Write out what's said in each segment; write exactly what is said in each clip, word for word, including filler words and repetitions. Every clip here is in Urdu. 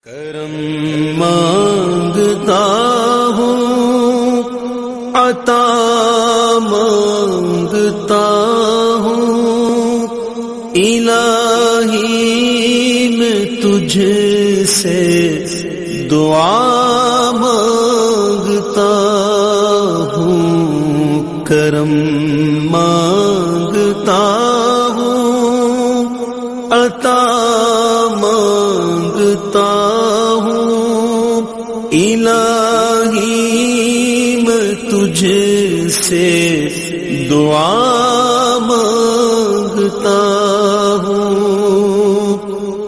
کرم مانگتا ہوں، عطا مانگتا ہوں، الہی میں تجھ سے دعا مانگتا ہوں، کرم مانگتا ہوں، عطا مانگتا ہوں، الہی میں تجھ سے دعا مانگتا ہوں،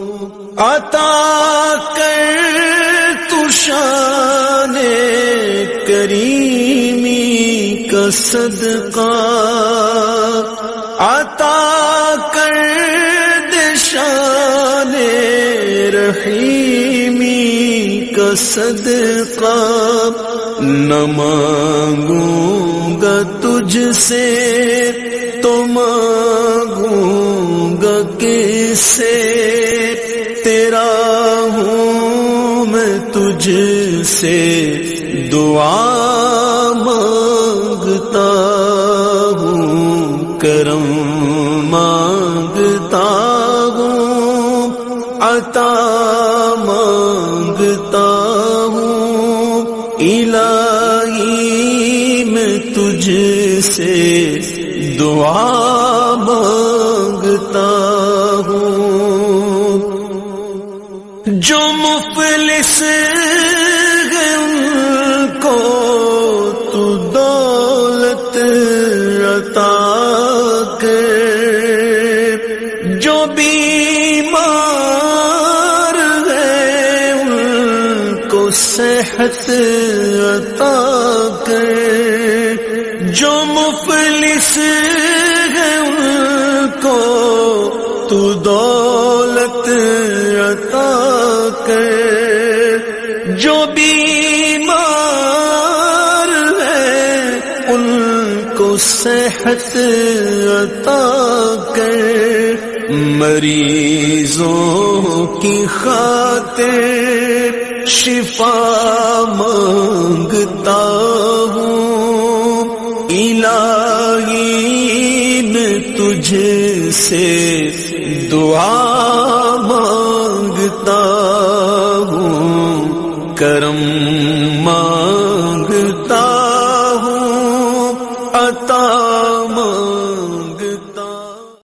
عطا کر تو شان کریمی کا صدقہ، عطا کر دے شان رحیمی کا صدقہ، نہ مانگوں گا تجھ سے تو مانگوں گا کس سے، تیرا ہوں میں تجھ سے دعا مانگتا ہوں، کرم مانگتا ہوں، عطا مانگتا ہوں، الہی میں تجھ سے دعا مانگتا ہوں، جو مفلس ہیں ان کو تو دولت عطا کر، جو بیمار ہیں ان کو صحت عطا کر، جو مفلس ہیں ان کو تو دولت عطا کر، جو بیمار ہیں ان کو صحت عطا کر، مریضوں کی خاطر شفا مانگتا ہوں، الہی میں تجھ سے دعا مانگتا ہوں، کرم